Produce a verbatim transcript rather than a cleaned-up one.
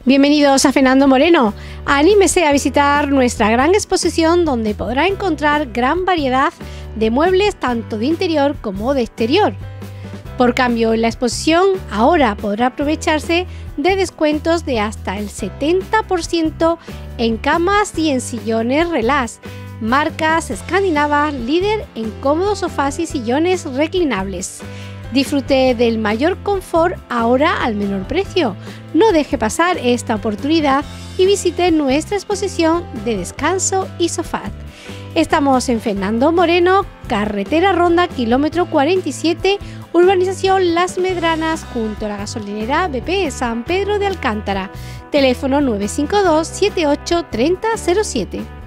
Bienvenidos a Fernando Moreno. Anímese a visitar nuestra gran exposición donde podrá encontrar gran variedad de muebles tanto de interior como de exterior. Por cambio, en la exposición ahora podrá aprovecharse de descuentos de hasta el setenta por ciento en camas y en sillones relax, marcas escandinavas líder en cómodos sofás y sillones reclinables. Disfrute del mayor confort ahora al menor precio. No deje pasar esta oportunidad y visite nuestra exposición de descanso y sofá. Estamos en Fernando Moreno, carretera Ronda, kilómetro cuarenta y siete, urbanización Las Medranas, junto a la gasolinera B P San Pedro de Alcántara. Teléfono nueve cinco dos, siete ocho tres cero cero siete.